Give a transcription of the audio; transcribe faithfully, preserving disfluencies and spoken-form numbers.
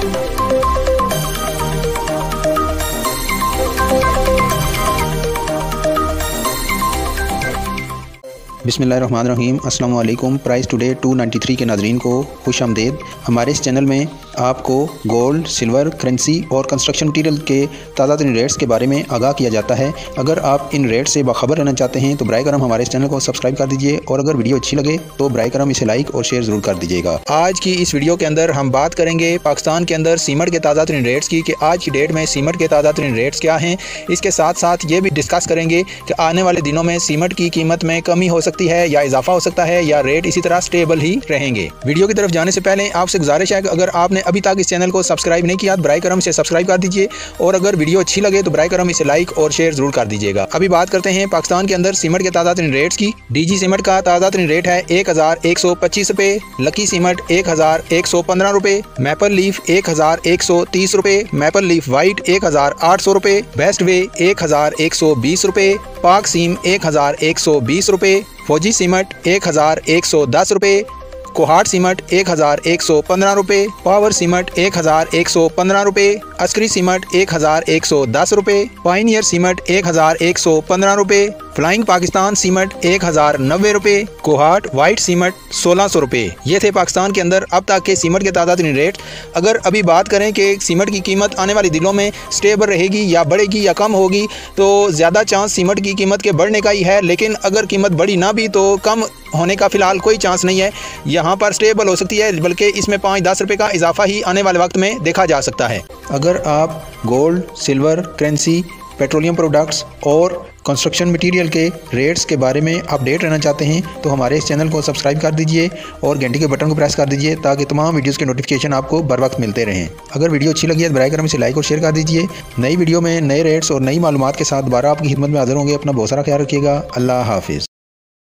बिस्मिल्लाहिर्रहमानिर्रहीम। अस्सलाम वालेकुम। Price today two ninety three के नाज़रीन को खुश आमदेद। हमारे इस चैनल में आपको गोल्ड, सिल्वर, करेंसी और कंस्ट्रक्शन मटीरियल के ताज़ा तरीन रेट्स के बारे में आगाह किया जाता है। अगर आप इन रेट से बाखबर रहना चाहते हैं तो बराए करम हमारे इस चैनल को सब्सक्राइब कर दीजिए और अगर वीडियो अच्छी लगे तो बराए करम इसे लाइक और शेयर ज़रूर कर दीजिएगा। आज की इस वीडियो के अंदर हम बात करेंगे पाकिस्तान के अंदर सीमेंट के ताज़ा तरीन रेट्स की, कि आज की डेट में सीमेंट के ताज़ा तरीन रेट्स क्या हैं। इसके साथ साथ ये भी डिस्कस करेंगे कि आने वाले दिनों में सीमेंट की कीमत में कमी हो सकती है या इजाफा हो सकता है या रेट इसी तरह स्टेबल ही रहेंगे। वीडियो की तरफ जाने से पहले आपसे गुजारिश है कि अगर आपने अभी तक इस चैनल को सब्सक्राइब नहीं किया तो बराए करम इसे सब्सक्राइब कर दीजिए और अगर वीडियो अच्छी लगे तो बराए करम इसे लाइक और शेयर जरूर कर दीजिएगा। अभी बात करते हैं पाकिस्तान के अंदर सीमेंट के ताज़ा तरीन रेट्स की। डीजी सीमेंट का ताज़ा तरीन रेट है एक हजार एक सौ पच्चीस रुपए, लकी सीमेंट एक हजार एक सौ पंद्रह रुपए, मैपल लीफ एक हजार एक सौ तीस रुपए, मैपल लीफ व्हाइट एक हजार आठ सौ रुपए, बेस्ट वे एक हजार एक सौ बीस रुपए, पाक सीम एक हजार एक सौ बीस रुपए, फौजी सीमेंट एक हजार एक सौ दस रुपए, कोहाट सीमेंट एक हजार एक सौ पंद्रह रुपए, पावर सीमेंट एक हजार एक सौ पंद्रह रुपए, अस्करी सीमेंट एक हजार एक सौ दस रुपए, पाइनियर सीमेंट एक हजार एक सौ पंद्रह रुपए, फ्लाइंग पाकिस्तान सीमेंट एक हजार नब्बे रुपए, कोहाट व्हाइट सीमेंट सोलह सौ रुपए। ये थे पाकिस्तान के अंदर अब तक के सीमेंट के ताज़ा तरीन रेट। अगर अभी बात करें कि सीमेंट की कीमत आने वाले दिनों में स्टेबल रहेगी या बढ़ेगी या कम होगी, तो ज़्यादा चांस सीमेंट की कीमत के बढ़ने का ही है, लेकिन अगर कीमत बढ़ी ना भी तो कम होने का फिलहाल कोई चांस नहीं है। यहाँ पर स्टेबल हो सकती है, बल्कि इसमें पाँच दस रुपये का इजाफा ही आने वाले वक्त में देखा जा सकता है। अगर आप gold, silver, currency, petroleum products और कंस्ट्रक्शन मटेरियल के रेट्स के बारे में अपडेट रहना चाहते हैं तो हमारे इस चैनल को सब्सक्राइब कर दीजिए और घंटी के बटन को प्रेस कर दीजिए ताकि तमाम वीडियोस के नोटिफिकेशन आपको बर वक्त मिलते रहें। अगर वीडियो अच्छी लगी है तो बराए करम इसे लाइक और शेयर कर दीजिए। नई वीडियो में नए रेट्स और नई मालूमात के साथ दोबारा आपकी खिदमत में हाजिर होंगे। अपना बहुत सारा ख्याल रखिएगा। अल्लाह हाफिज़।